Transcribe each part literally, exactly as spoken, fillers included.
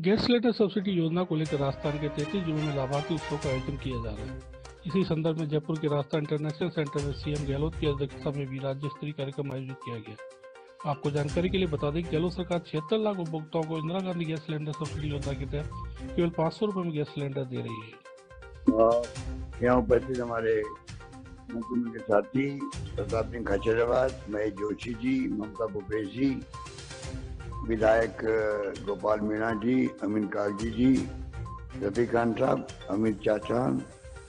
Gas cylinder subsidy योजना को लेकर राजस्थान के तैंतीस जिलों में लाभार्थी उत्सव का आयोजन किया जा रहा है। इसी संदर्भ में जयपुर के राजस्थान इंटरनेशनल सेंटर में सीएम गहलोत की अध्यक्षता में भी राज्य स्तरीय कार्यक्रम आयोजित किया गया। आपको जानकारी के लिए बता दें कि गहलोत सरकार छिहत्तर लाख उपभोक्ताओं को Indira Gandhi gas cylinder subsidy योजना के तहत केवल पाँच सौ रुपए में गैस सिलेंडर दे रही है। यहाँ उपस्थित हमारे मुख्यमंत्री के साथी प्रताप सिंह खाचरियावास, महेश जोशी जी, ममता भूपेश जी, विधायक गोपाल मीणा जी, अमीन कागजी जी, रफी खान साहब, अमित चाचान,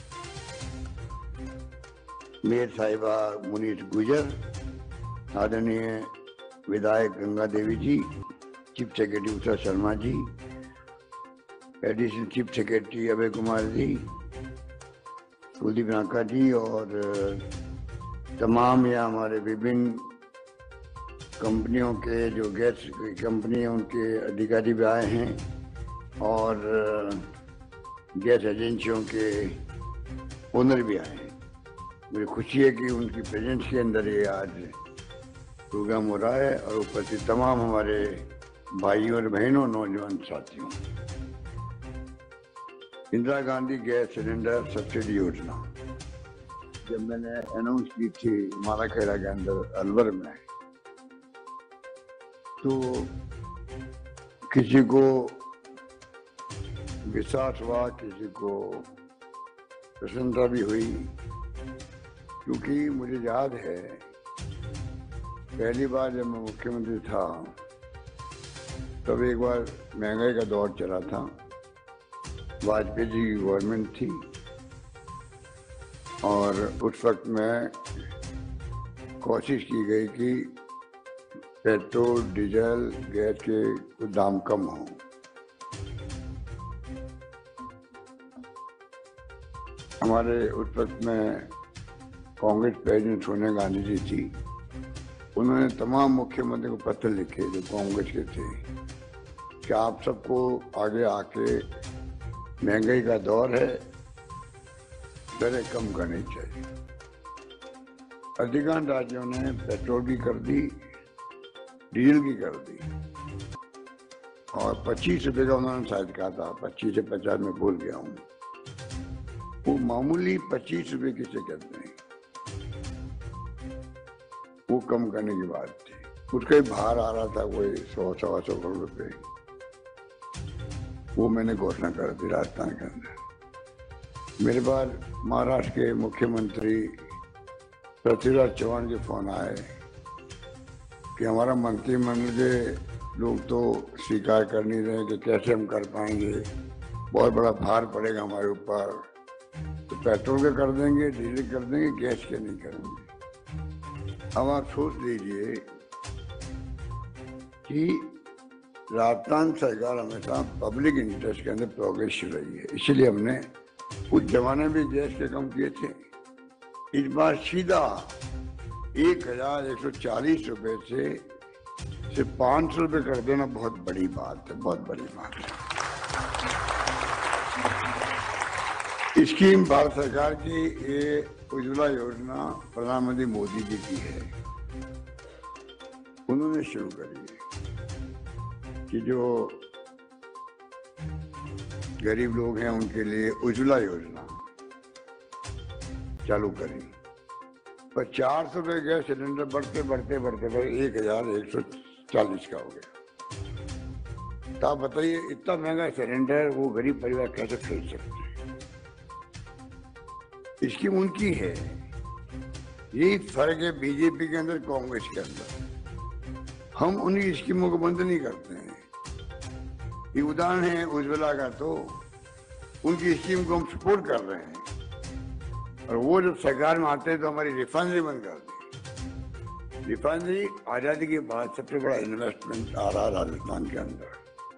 मेयर साहिबा मुनीष गुजर, आदरणीय विधायक Ganga Devi ji, chief secretary Usha Sharma ji, additional chief secretary Abhay Kumar ji, Kuldeep Naka ji और तमाम या हमारे विभिन्न कंपनियों के जो गैस कंपनी है उनके अधिकारी भी आए हैं और गैस एजेंसियों के ओनर भी आए हैं। मुझे खुशी है कि उनकी प्रेजेंस के अंदर ये आज प्रोग्राम हो रहा है और उपस्थित तमाम हमारे भाइयों और बहनों, नौजवान साथियों। Indira Gandhi gas cylinder subsidy योजना जब मैंने अनाउंस की थी माला खेड़ा के अंदर अलवर में, तो किसी को विश्वास हुआ, किसी को प्रसन्नता भी हुई, क्योंकि मुझे याद है पहली बार जब मैं मुख्यमंत्री था तब एक बार महंगाई का दौर चला था, वाजपेयी जी की गवर्नमेंट थी और उस वक्त में कोशिश की गई कि पेट्रोल, डीजल, गैस के दाम कम हों। हमारे उस वक्त में कांग्रेस प्रेसिडेंट सोनिया गांधी जी थी, उन्होंने तमाम मुख्यमंत्री को पत्र लिखे जो कांग्रेस के थे कि आप सबको आगे आके महंगाई का दौर है, दरें कम करनी चाहिए। अधिकांश राज्यों ने पेट्रोल की कर दी, डीजल की कर दी और पच्चीस रुपए का उन्होंने शायद कहा था, पच्चीस से पचास में भूल गया हूँ। वो मामूली पच्चीस रुपए किसे कहते हैं, वो कम करने की बात थी। उसका ही बाहर आ रहा था कोई सौ सवा सौ करोड़ रुपए, वो मैंने घोषणा कर दी राजस्थान के अंदर। मेरे पास महाराष्ट्र के मुख्यमंत्री पृथ्वीराज चौहान के फोन आए कि हमारा मंत्रिमंडल के लोग तो स्वीकार कर नहीं रहे कि कैसे हम कर पाएंगे, बहुत बड़ा भार पड़ेगा हमारे ऊपर, तो पेट्रोल के कर देंगे, डीजल कर देंगे, गैस के नहीं करेंगे। अब आप सोच लीजिए कि राजस्थान सरकार हमेशा पब्लिक इंटरेस्ट के अंदर प्रोग्रेसिव रही है, इसलिए हमने उस जमाने में गैस के कम किए थे। इस बार सीधा एक हजार एक सौ चालीस रुपए से सिर्फ पाँच सौ रुपये कर देना बहुत बड़ी बात है, बहुत बड़ी बात है। स्कीम भारत सरकार की ये उज्ज्वला योजना प्रधानमंत्री मोदी जी की है, उन्होंने शुरू करी है कि जो गरीब लोग हैं उनके लिए उज्ज्वला योजना चालू करी। पर चार सौ रुपये गैस सिलेंडर बढ़ते बढ़ते बढ़ते बढ़ते एक हजार एक सौ चालीस का हो गया। तो आप बताइए इतना महंगा सिलेंडर वो गरीब परिवार कैसे खरीद सकते हैं। स्कीम उनकी है, यही फर्क है बीजेपी के अंदर, कांग्रेस के अंदर। हम उन्हीं स्कीमों को बंद नहीं करते हैं। ये उदाहरण है उज्ज्वला का, तो उनकी स्कीम को हम सपोर्ट कर रहे हैं और वो जब सरकार में आते हैं तो हमारी रिफाइनरी बंद कर दी। रिफाइनरी आजादी के बाद सबसे बड़ा इन्वेस्टमेंट आ रहा राजस्थान के अंदर,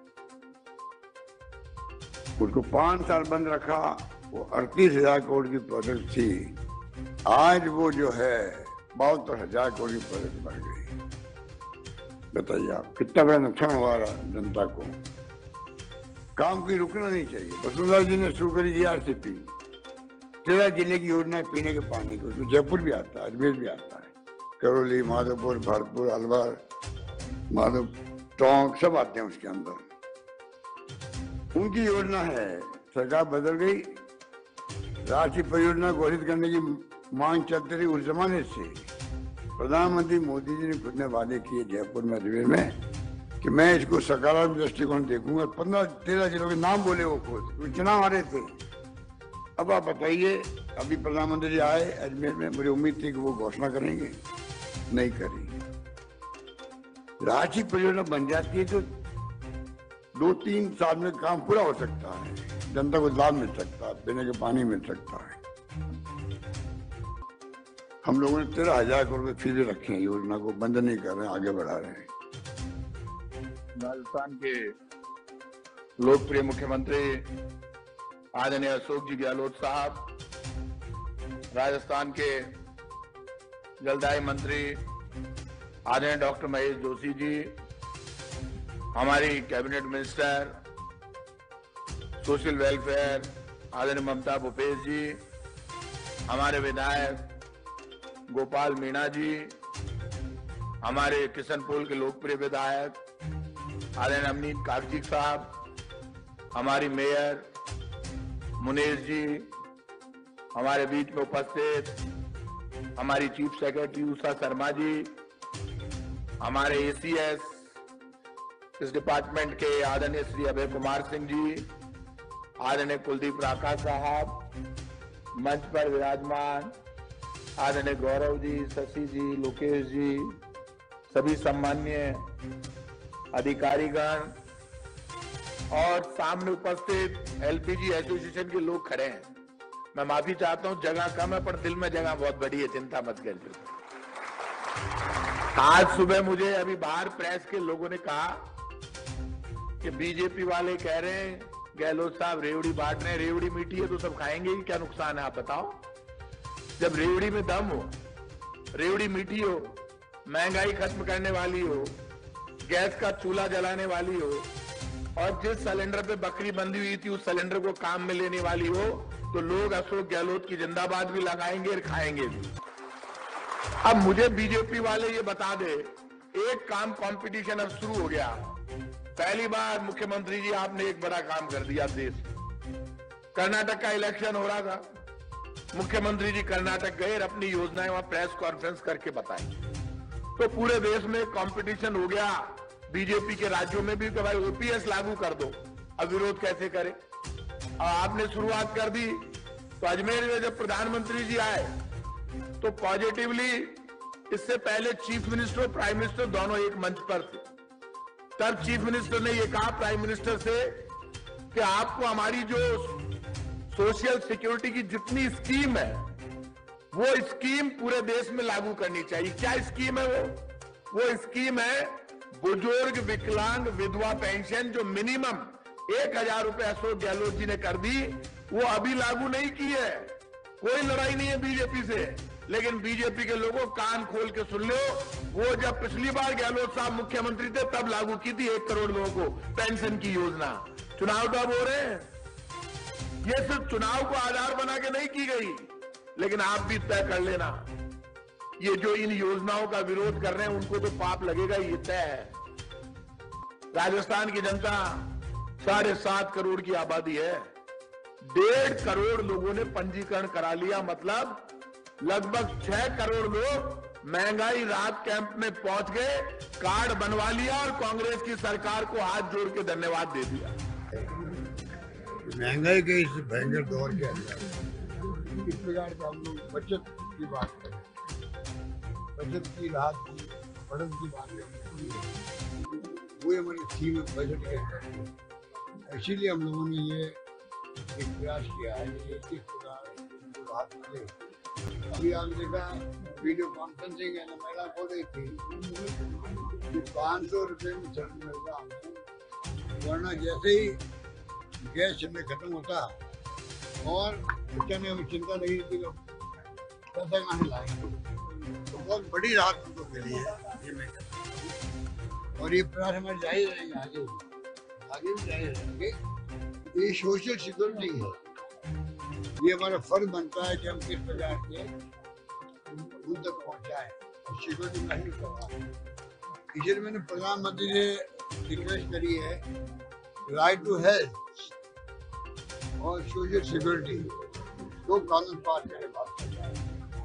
उसको पांच साल बंद रखा, वो अड़तीस हजार करोड़ की प्रोजेक्ट थी, आज वो जो है बहत्तर हजार करोड़ की प्रोजेक्ट बढ़ गई। बताइए आप कितना बड़ा नुकसान हुआ जनता को। काम की रुकना नहीं चाहिए। वसुंधरा जी ने शुरू करी जी आरसीपी, तेरह जिले की योजना है पीने के पानी को, तो जयपुर भी आता है, अजमेर भी आता है, करौली, माधोपुर, भरतपुर, अलवर, माधव टोंक सब आते हैं उसके अंदर। उनकी योजना है, सरकार बदल गई, राष्ट्रीय परियोजना घोषित करने की मांग चलती रही उस जमाने से। प्रधानमंत्री मोदी जी ने खुद ने वादे किए जयपुर में अजमेर में कि मैं इसको सकारात्मक दृष्टिकोण देखूंगा। पंद्रह तेरह जिलों के नाम बोले वो खुद, चुनाव आ रहे थे। अब आप बताइए, अभी प्रधानमंत्री जी आए अजमेर में, मुझे उम्मीद थी कि वो घोषणा करेंगे, नहीं करी। राष्ट्रीय परियोजना बन जाती है तो दो तीन साल में काम पूरा हो सकता है, जनता को लाभ मिल सकता है, पीने के पानी मिल सकता है। हम लोगों ने तेरह हजार करोड़ रुपए फिर रखे हैं, योजना को बंद नहीं कर रहे हैं, आगे बढ़ा रहे हैं। राजस्थान के लोकप्रिय मुख्यमंत्री आदरणीय अशोक जी गहलोत साहब, राजस्थान के जलदाय मंत्री आदरणीय डॉक्टर महेश जोशी जी, हमारी कैबिनेट मिनिस्टर सोशल वेलफेयर आदरणीय ममता भूपेश जी, हमारे विधायक गोपाल मीणा जी, हमारे किशनपुर के लोकप्रिय विधायक आदरणीय अमनीत कागजी साहब, हमारी मेयर मुनीर जी, हमारे बीच में उपस्थित हमारी चीफ सेक्रेटरी उषा शर्मा जी, हमारे एसीएस इस डिपार्टमेंट के आदरणीय श्री अभय कुमार सिंह जी, आदरणीय कुलदीप राका साहब, मंच पर विराजमान आदरणीय गौरव जी, शशि जी, लोकेश जी, सभी सम्माननीय अधिकारीगण और सामने उपस्थित एलपीजी एसोसिएशन के लोग खड़े हैं। मैं माफी चाहता हूं, जगह कम है पर दिल में जगह बहुत बड़ी है, चिंता मत करिए। आज सुबह मुझे अभी बाहर प्रेस के लोगों ने कहा कि बीजेपी वाले कह रहे हैं गहलोत साहब रेवड़ी बांट रहे हैं, रेवड़ी मीठी है तो सब खाएंगे ही, क्या नुकसान है आप बताओ। जब रेवड़ी में दम हो, रेवड़ी मीठी हो, महंगाई खत्म करने वाली हो, गैस का चूल्हा जलाने वाली हो और जिस सिलेंडर पे बकरी बंधी हुई थी उस सिलेंडर को काम में लेने वाली हो, तो लोग अशोक गहलोत की जिंदाबाद भी लगाएंगे और खाएंगे भी। अब मुझे बीजेपी वाले ये बता दे, एक काम कंपटीशन अब शुरू हो गया। पहली बार मुख्यमंत्री जी आपने एक बड़ा काम कर दिया देश। कर्नाटक का इलेक्शन हो रहा था, मुख्यमंत्री जी कर्नाटक गए और अपनी योजनाएं वहां प्रेस कॉन्फ्रेंस करके बताई, तो पूरे देश में कंपटीशन हो गया बीजेपी के राज्यों में भी कि भाई ओपीएस लागू कर दो। अब विरोध कैसे करें? और आपने शुरुआत कर दी तो अजमेर में जब प्रधानमंत्री जी आए तो पॉजिटिवली, इससे पहले चीफ मिनिस्टर और प्राइम मिनिस्टर दोनों एक मंच पर थे, तब चीफ मिनिस्टर ने यह कहा प्राइम मिनिस्टर से कि आपको हमारी जो सोशल सिक्योरिटी की जितनी स्कीम है वो स्कीम पूरे देश में लागू करनी चाहिए। क्या स्कीम है वो? वो स्कीम है बुजुर्ग विकलांग विधवा पेंशन, जो मिनिमम एक हजार रुपए अशोक गहलोत जी ने कर दी, वो अभी लागू नहीं की है। कोई लड़ाई नहीं है बीजेपी से, लेकिन बीजेपी के लोगों कान खोल के सुन लो, वो जब पिछली बार गहलोत साहब मुख्यमंत्री थे तब लागू की थी एक करोड़ लोगों को पेंशन की योजना। चुनाव तो अब हो रहे हैं, ये सिर्फ चुनाव को आधार बना के नहीं की गई, लेकिन आप भी तय कर लेना, ये जो इन योजनाओं का विरोध कर रहे हैं उनको तो पाप लगेगा, ये तय है। राजस्थान की जनता साढ़े सात करोड़ की आबादी है, डेढ़ करोड़ लोगों ने पंजीकरण करा लिया, मतलब लगभग छह करोड़ लोग महंगाई राहत कैंप में पहुंच गए, कार्ड बनवा लिया और कांग्रेस की सरकार को हाथ जोड़ के धन्यवाद दे दिया। महंगाई के इस भयंकर दौर के अंदर इस प्रकार का हम लोग बचत की बात करें, बचत की राहत की बढ़त की बात करें, वो हमारी थीम बजट के अंदर। इसीलिए हम लोगों ने ये एक प्रयास किया है कि किस प्रकार राहत मिले। अभी आपने देखा वीडियो कॉन्फ्रेंसिंग है, महिला बोल रही थी कि पाँच सौ रुपये में सिलेंडर मिलता है, वरना जैसे ही गैस सिलेंडर खत्म होता और बच्चों ने हमें चिंता नहीं थी पैसा कहाँ लाएंगे, तो बहुत बड़ी राहत उनको मिली है ये मैं कहता हूँ। और ये प्रयास हमारे जारी रहेंगे, आगे आगे भी जारी रहेंगे। ये सोशल सिक्योरिटी है, ये हमारा फर्ज बनता है कि हम किस प्रकार के उन तक पहुँचाए, सिक्योरिटी का ही करवा। इसलिए मैंने प्रधानमंत्री से रिक्वेस्ट करी है, राइट टू हेल्थ और सोशल सिक्योरिटी दो कानून पास करने बात कर रहा है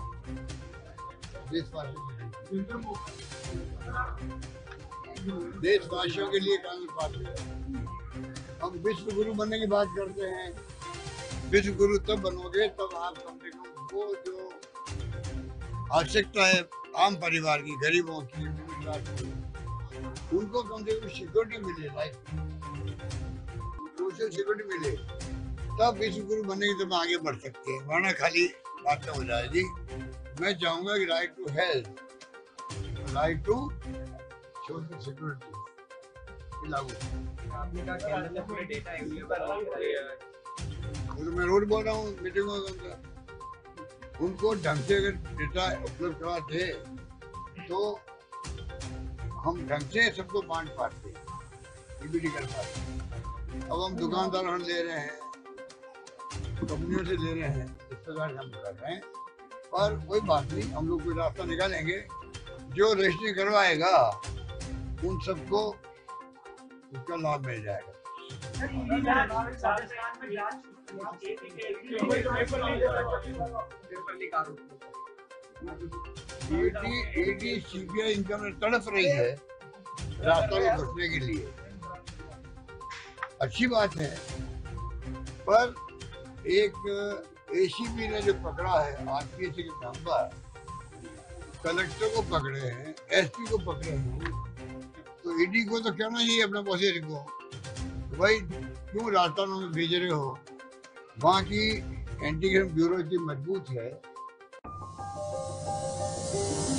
देशवासियों के लिए कानून पास कर रहे हैं। हम विश्व गुरु बनने की बात करते हैं। विश्व गुरु तब बनोगे तब आप कम से कम वो जो आवश्यकता है आम परिवार की, गरीबों की, उनको कम से कम सिक्योरिटी मिले, लाइफ सोशल सिक्योरिटी मिले, तब विश्व गुरु बनने की तब आगे बढ़ सकते हैं, वरना खाली बातें हो जाएगी। मैं चाहूंगा कि right to health, right to social security लागू। मैं रोड बोल रहा हूँ मीटिंगों के अंदर, उनको ढंग से अगर डेटा उपलब्ध कराते तो हम ढंग से सबको बांट पाते, ईबीडी कर पाते। अब हम दुकानदारों से ले रहे हैं, कंपनियों से ले रहे हैं, इस प्रकार हम कर रहे हैं, पर कोई बात नहीं, हम लोग कोई रास्ता निकालेंगे। जो रजिस्ट्री करवाएगा उन सबको उसका लाभ मिल जाएगा। ईडी सीबीआई इनकम में तड़प रही है रास्ता में घुसने के लिए, अच्छी बात है, पर एक एसीपी ने जो पकड़ा है आरपीएससी के नाम पर, कलेक्टर को पकड़े हैं, एसपी को पकड़े हैं, तो ईडी को तो कहना चाहिए अपने प्रोसेस को, भाई क्यों राजस्थान में भेज रहे हो, वहाँ की एंटी क्राइम ब्यूरो इतनी मजबूत है।